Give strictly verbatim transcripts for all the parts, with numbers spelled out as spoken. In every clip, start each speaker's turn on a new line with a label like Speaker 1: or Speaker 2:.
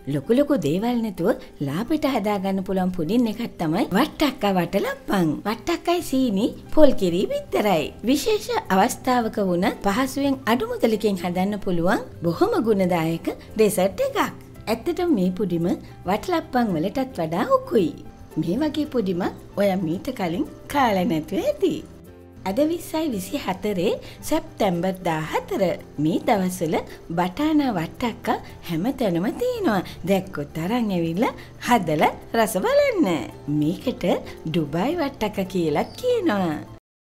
Speaker 1: ලොකු ලොකු දේවල් නැතුව ලාපෙට හදාගන්න පුළුවන් පුඩින් එකක් තමයි වට්ටක්කා වටලප්පන්. වට්ටක්කයි සීනි පොල් කිරි විතරයි. විශේෂ අවස්ථාවක වුණත් පහසුවෙන් අඩු මුදලකින් හදන්න පුළුවන් බොහොම ගුණදායක ඩෙසර්ට් එකක්. ඇත්තටම මේ පුඩිම වටලප්පන් වලටත් වඩා උකුයි. මේ වගේ පුඩිම ඔයා මීට කලින් කාලා නැතුව ඇති. අද විස්සයි විසි හතරේ සැප්තැම්බර් දාහතර මේ දවස්වල බටානා වට්ටක්කා හැමතැනම තියෙනවා. දැක්කොත් අරන් ඇවිල්ලා හදලා රස බලන්න. මේකට ඩුබායි වට්ටක්කා කියලා කියනවා.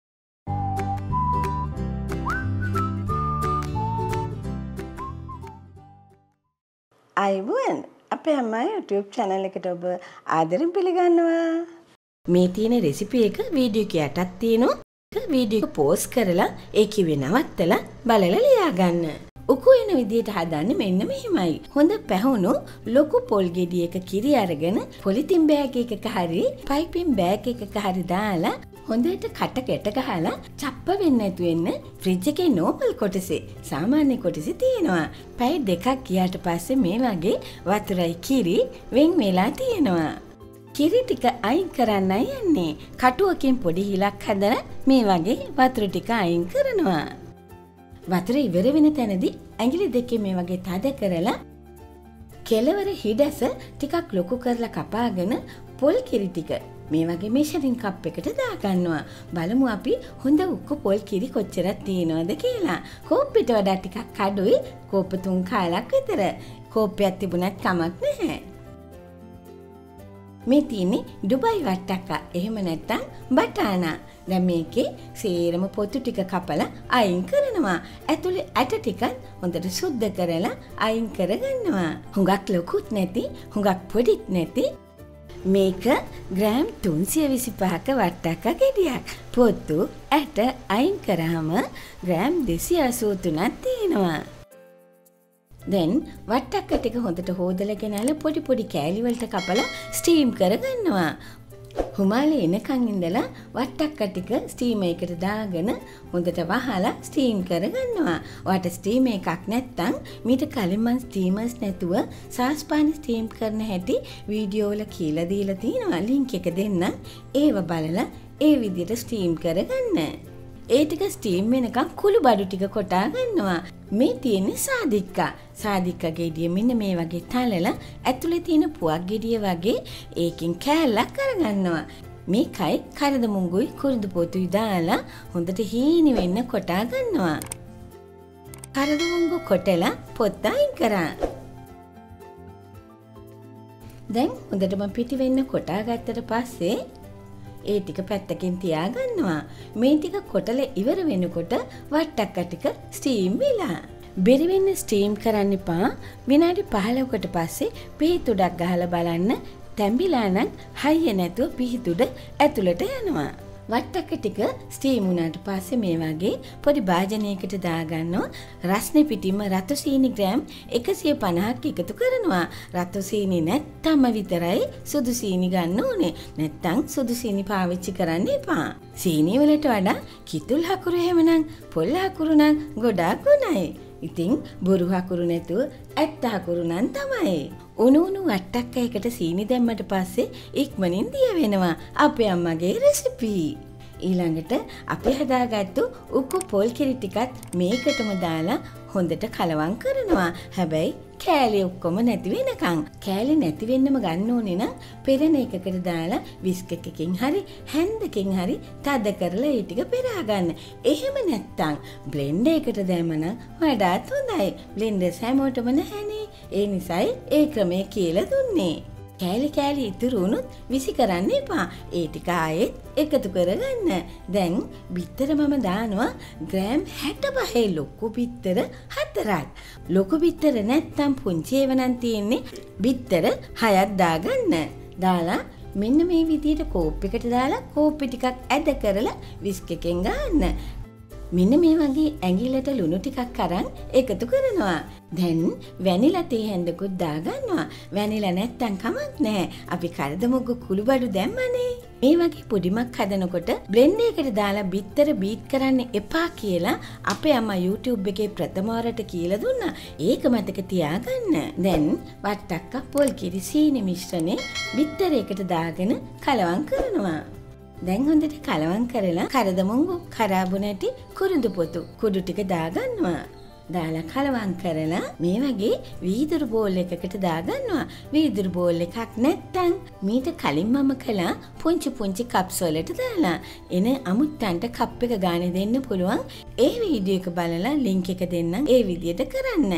Speaker 1: අයිබෝන් අපේ අම්මා YouTube channel එකට ඔබ ආදරෙන් පිළිගන්නවා. මේ තියෙන රෙසිපි එක වීඩියෝ එකේ යටත් තියෙනවා. වීඩියෝ එක පෝස් කරලා ඒ කිව්වේ නවත්තලා බලලා ලියා ගන්න. උකු වෙන විදියට හදන්නේ මෙන්න මෙහිමයි. හොඳ පැහුණු ලොකු පොල් ගෙඩියක කිරි අරගෙන පොලිතින් බෑග් එකක හරි පයිපින් බෑග් එකක හරි දාලා හොඳට කට ගැට ගහලා චප්ප වෙන්නේ නැතු වෙන්න ෆ්‍රිජ් එකේ නෝමල් කොටසේ සාමාන්‍ය කොටසේ තියෙනවා. පැය දෙකක් ගියාට පස්සේ මේ වගේ වතුරයි කිරි වෙන් වෙලා තියෙනවා. කිරි ටික අයින් කරන්නයි යන්නේ. කටුවකින් පොඩි හිලක් හදලා මේ වගේ වතුර ටික අයින් කරනවා. වතුර ඉවර වෙන තැනදී ඇඟිලි දෙකේ මේ වගේ තද කරලා කෙලවර හිඩැස ටිකක් ලොකු කරලා කපාගෙන පොල් කිරි ටික මේ වගේ මෙෂරින් කප් එකට දාගන්නවා. බලමු අපි හොඳ උක්කු පොල් කිරි කොච්චරක් තියෙනවද කියලා. කෝප්පෙට වඩා ටිකක් අඩුයි. කෝප්ප තුන් කාලක් විතර. කෝප්පයක් තිබුණත් කමක් නැහැ. මේ තියෙන්නේ ඩුබායි වට්ටක්කා. එහෙම නැත්නම් බටානා. දැන් මේකේ සේරම පොතු ටික කපලා අයින් කරනවා. ඇතුලේ ඇට ටික හොඳට සුද්ධ කරලා අයින් කරගන්නවා. හුඟක් ලොකුත් නැති, හුඟක් පොඩිත් නැති. මේක ග්‍රෑම් තුන්සිය විසිපහක වට්ටක්කා ගෙඩියක්. පොතු ඇට අයින් කරාම ග්‍රෑම් දෙසිය අසූ තුනක් තියෙනවා. දැන් වට්ටක්ක ටික හොඳට හොදලා ගෙනල්ලා පොඩි පොඩි කෑලි වලට කපලා ස්ටීම් කරගන්නවා. හුමාලේ එනකන් ඉඳලා වට්ටක්ක ටික ස්ටීමර් එකට දාගෙන හොඳට වහලා ස්ටීම් කරගන්නවා. ඔයාට ස්ටීම් එකක් නැත්නම් මීට කලින් මම ස්ටීමර්ස් නැතුව සාස්පානි ස්ටීම් කරන හැටි වීඩියෝ වල කියලා දීලා තියෙනවා. ලින්ක් එක දෙන්නම්. ඒව බලලා ඒ විදිහට ස්ටීම් කරගන්න. ඒ ටික ස්ටීම් වෙනකන් කුළු බඩු ටික කොටා ගන්නවා. මේ තියෙන්නේ සාදික්කා. සාදික්කා ගෙඩිය මෙන්න මේ වගේ තලලා ඇතුලේ තියෙන පුවක් ගෙඩිය වගේ ඒකෙන් කෑල්ලක් කරගන්නවා. මේකයි කරද මුංගුයි කුරුදු පොතුයි දාලා හොඳට හීනි වෙන්න කොටා ගන්නවා. කරද මුංගු කොටලා පොත් අයින් කරා. දැන් හොඳටම පිටි වෙන්න කොටා ගත්තට පස්සේ ඒ ටික පැත්තකින් තියාගන්නවා. මේ ටික කොටලා ඉවර වෙනකොට වට්ටක්කා ටික ස්ටීම් වෙලා. බෙරි වෙන්න ස්ටීම් කරන්න එපා. විනාඩි පහළොවකට පස්සේ පිහිතුඩක් ගහලා බලන්න. තැඹිලා නම් හයිය නැතුව පිහිතුඩ ඇතුළට යනවා. වට්ටක්ක ටික ස්ටීම් වුණාට පස්සේ මේ වගේ පොඩි භාජනයකට දාගන්නවා. රස්නේ පිටින්ම රතු සීනි ග්‍රෑම් එකසිය පනහක් එකතු කරනවා. රතු සීනි නැත්තම විතරයි සුදු සීනි ගන්න ඕනේ. නැත්තම් සුදු සීනි පාවිච්චි කරන්න එපා. සීනි වලට වඩා කිතුල් හකුරු එහෙමනම් පොල් හකුරු නම් ගොඩාක් ගුණයි. ඉතින් බොරු හකුරු නැතුව ඇත්ත හකුරු නම් තමයි. උණු උණු වට්ටක්කයකට සීනි දැම්මට පස්සේ ඉක්මනින් දිය වෙනවා අපේ අම්මගේ රෙසිපි. ඊළඟට අපි හදාගත්තු උකු පොල් කිරි ටිකත් මේකටම දාලා හොඳට කලවම් කරනවා. හැබැයි කෑලි ඔක්කොම නැති වෙනකන්. කෑලි නැති වෙන්නම ගන්න ඕනේ නම් පෙරණ එකකට දාලා විස්ක් එකකින් හරි හැන්දකින් හරි තද කරලා ඒ ටික පෙරා ගන්න. එහෙම නැත්තම් බ්ලෙන්ඩර් එකට දැම්මනම් වඩාත් හොඳයි. බ්ලෙන්ඩර්ස් හැමෝටම නැහැනේ. ඒ නිසායි ඒ ක්‍රමය කියලා දුන්නේ. කෑලි කෑලි ඉතුරු වුණොත් විසි කරන්න එපා. ඒ ටික ආයෙත් එකතු කරගන්න. දැන් බිත්තර මම දානවා ග්‍රෑම් හැටපහේ ලොකු බිත්තර හතරක්. ලොකු බිත්තර නැත්තම් පුංචි ඒවා නම් තියෙන්නේ බිත්තර හයක් දාගන්න. දාලා මෙන්න මේ විදිහට කෝප් එකට දාලා කෝප්පි ටිකක් ඇද කරලා විස්ක් එකෙන් ගන්න. මෙන්න මේ වගේ ඇඟිල්ලට ලුණු ටිකක් අරන් එකතු කරනවා. දැන් වැනිලා තේ හැන්දකුත් දාගන්නවා. වැනිලා නැත්තම් කමක් නැහැ. අපි කරදමුග්ග කුළුබඩු දැම්මනේ. මේ වගේ පොඩිමක් හදනකොට බ්ලෙන්ඩර් එකට දාලා බිත්තර බීට් කරන්න එපා කියලා අපේ අම්මා YouTube එකේ ප්‍රථම වරට කියලා දුන්නා. ඒක මතක තියාගන්න. දැන් වට්ටක්ක පොල් කිරි සීනි මිශ්‍රණේ බිත්තර එකට දාගෙන කලවම් කරනවා. දැන් හොඳට කලවම් කරලා කරදමුංගු කරාබු නැටි කුරුඳු පොතු කුඩු ටික දාගන්නවා. දාලා කලවම් කරලා මේ වගේ වීදුරු බෝල් එකකට දාගන්නවා. වීදුරු බෝල් එකක් නැත්තම් මීට කලින් මම කළා පුංචි පුංචි කප්ස් වලට දාලා එන අමුත්තන්ට කප් එක ගානේ දෙන්න පුළුවන්. ඒ වීඩියෝ එක බලලා ලින්ක් එක දෙන්නම් ඒ විදියට කරන්න.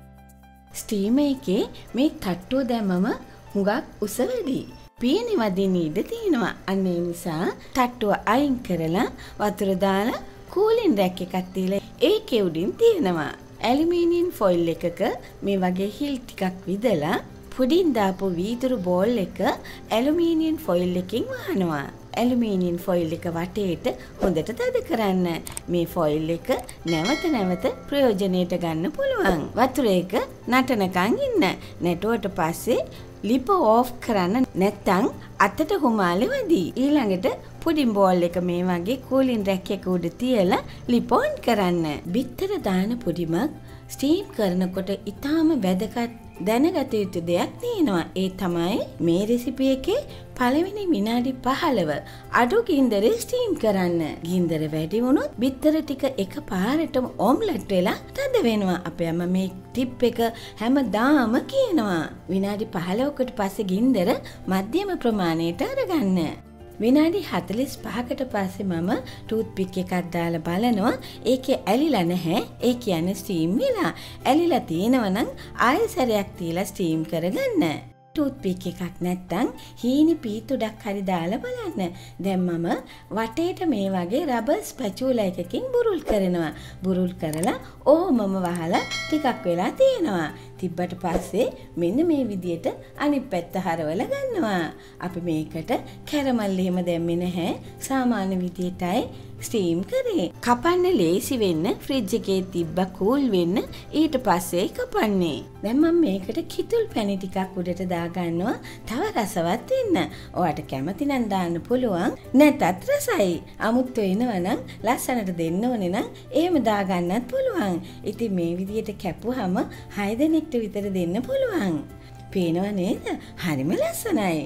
Speaker 1: ස්ටීමර් එකේ මේ තට්ටුව දැම්මම හුඟක් උස වැඩි. පීනි වදින්න ඉඩ තියෙනවා. අන්න ඒ නිසා තට්ටුව අයින් කරලා වතුර දාලා කූලින් රැක් එකක් තියලා ඒකේ උඩින් තියෙනවා ඇලුමිනියම් ෆොයිල් එකක මේ වගේ හිල් ටිකක් විදලා පුඩින් දාපු වීදුරු බෝල් එක ඇලුමිනියම් ෆොයිල් එකකින් වහනවා. ඇලුමිනියම් ෆොයිල් එක වටේට හොඳට තද කරන්න. මේ ෆොයිල් එක නැවත නැවත ප්‍රයෝජනෙට ගන්න පුළුවන්. වතුර එක නටනකන් ඉන්න. නැටුවට පස්සේ ලිප ඕෆ් කරන්න නැත්තම් අතට හුමාලෙ වදී. ඊළඟට පුඩින් බෝල් එක මේ වගේ කූලින් රැක් එක උඩ තියලා ලිප ඔන් කරන්න. බිත්තර දාන පුඩිමක් ස්ටීම් කරනකොට ඊටාම වැදගත් දැනගත යුතු දෙයක් තියෙනවා. ඒ තමයි මේ රෙසිපි එකේ පළවෙනි විනාඩි පහළොව අඩු ගින්දරේ ස්ටීම් කරන්න. ගින්දර වැඩි වුණොත් බිත්තර ටික එකපාරටම ඔම්ලට් වෙලා තද වෙනවා. අපේ අම්මා මේ ටිප් එක හැමදාම කියනවා. විනාඩි පහළොවකට පස්සේ ගින්දර මධ්‍යම ප්‍රමාණයට අරගන්න. විනාඩි හතළිස් පහකට පස්සේ මම ටූත් පික් එකක් දාලා බලනවා. ඒකේ ඇලිලා නැහැ. ඒ කියන්නේ ස්ටීම් වෙලා. ඇලිලා තියෙනවා නම් ආයෙ සැරයක් තියලා ස්ටීම් කරගන්න. ටූත් පික් එකක් නැත්තම් හීනි පීතුඩක් හරි දාලා බලන්න. දැන් මම වටේට මේ වගේ රබර් ස්පැචුලා එකකින් බුරුල් කරනවා. බුරුල් කරලා ඕමම වහලා ටිකක් වෙලා තියෙනවා. තිබ්බට පස්සේ මෙන්න මේ විදියට අනිත් පැත්ත හරවලා ගන්නවා. අපි මේකට කැරමල් එහෙම දැම්මේ නැහැ. සාමාන්‍ය විදියටයි ස්ටීම් කරේ. කපන්න ලේසි වෙන්න ෆ්‍රිජ් එකේ තිබ්බ කූල් වෙන්න ඊට පස්සේ කපන්නේ. දැන් මම මේකට කිතුල් පැණි ටිකක් උඩට දා ගන්නවා. තව රසවත් වෙන්න. ඔයාට කැමති නම් දාන්න පුළුවන්. නැතත් රසයි. අමුත්තු වෙනවනම් ලස්සනට දෙන්න ඕනේ නම් එහෙම දා ගන්නත් පුළුවන්. ඉතින් මේ විදියට කැපුවාම හය දෙනෙක්ට විතර දෙන්න පුළුවන්. පේනව නේද? හරිම ලස්සනයි.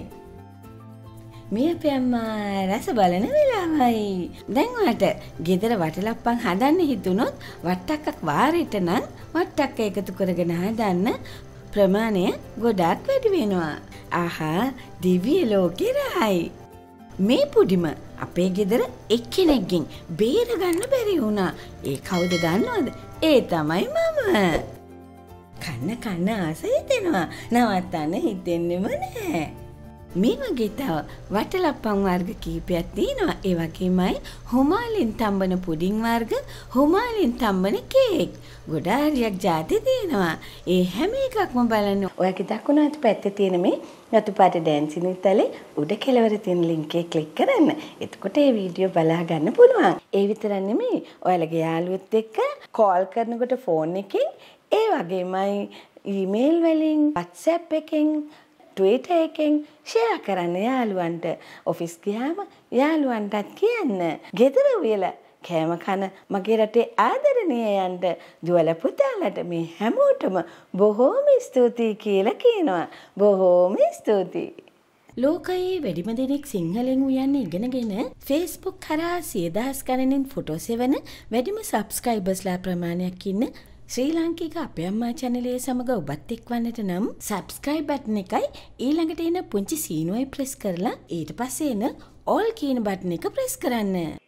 Speaker 1: මේ අපේ අම්මා රස බලන වෙලාවයි. දැන් ඔයාලට ගෙදර වටලප්පන් හදන්න හිතුනොත් වට්ටක්කක් වාරෙට නම් වට්ටක්ක එකතු කරගෙන හදන්න ප්‍රමාණය ගොඩාක් වැඩි වෙනවා. ආහා දිව්‍ය ලෝකේ රහයි. මේ පුඩිම අපේ ගෙදර එක්කෙනෙක්ගෙන් බේර ගන්න බැරි වුණා. ඒ කවුද දන්නවද? ඒ තමයි මම. කන්න කන්න ආස හිතෙනවා. නවත්තන්න හිතෙන්නෙම නැහැ. මේ වගේ තව වටලප්පන් වර්ග කීපයක් තියෙනවා. ඒ වගේමයි හුමාලින් තම්බන පුඩින් වර්ග, හුමාලින් තම්බන කේක්. ගොඩාරියක් ಜಾති තියෙනවා. ඒ හැම එකක්ම බලන්න. ඔයගේ දකුණු අත පැත්තේ තියෙන මේ රතු පාට ඩැන්සින් ඉතලේ උඩ කෙළවර තියෙන ලින්ක් එක ක්ලික් කරන්න. එතකොට මේ වීඩියෝ බලා ගන්න පුළුවන්. ඒ විතරක් නෙමෙයි ඔයාලගේ යාළුවොත් එක්ක කෝල් කරනකොට ෆෝන් එකෙන්, ඒ වගේමයි ඊමේල් වලින්, WhatsApp එකෙන්, Twitter එකෙන් ෂෙයා කරන්න යාළුවන්ට. ඔෆිස් ගියාම යාළුවන්ටත් කියන්න. ගෙදර උයලා කෑම කන මගේ රටේ ආදරණීයයන්ට, දුවල පුතාලට මේ හැමෝටම බොහෝම ස්තුතියි කියලා කියනවා. බොහෝම ස්තුතියි. ලෝකයේ වැඩිම දෙනෙක් සිංහලෙන් උයන්න ඉගෙනගෙන Facebook කරා සිය දහස් ගණනින් ෆොටෝ සෙවන වැඩිම සබ්ස්ක්‍රයිබර්ස්ලා ප්‍රමාණයක් ඉන්න ශ්‍රී ලාංකික අපේ අම්මා channel සමග ඔබත් එක්වන්නට නම් subscribe button එකයි ඊළඟට එන පුංචි සීනුවයි press කරලා ඊට පස්සේ එන all කියන button එක press කරන්න.